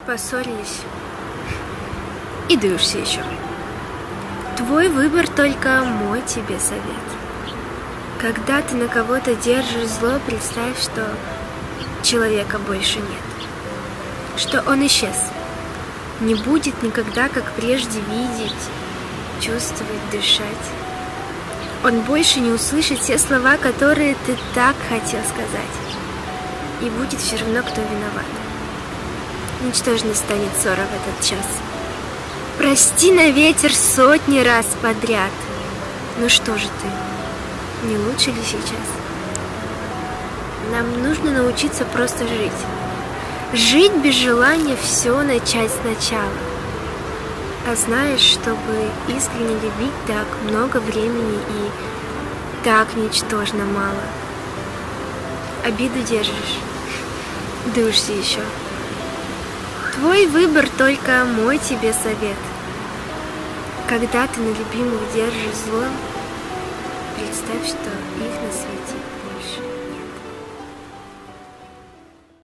Поссорились и дуешься еще. Твой выбор, только мой тебе совет. Когда ты на кого-то держишь зло, представь, что человека больше нет, что он исчез, не будет никогда, как прежде, видеть, чувствовать, дышать. Он больше не услышит все слова, которые ты так хотел сказать, и будет все равно, кто виноват. Ничтожной станет ссора в этот час. Прости на ветер сотни раз подряд. Ну что же ты, не лучше ли сейчас? Нам нужно научиться просто жить. Жить без желания все начать сначала. А знаешь, чтобы искренне любить, так много времени и так ничтожно мало. Обиду держишь, дуешься еще. Твой выбор, только мой тебе совет. Когда ты на любимых держишь зло, представь, что их на свете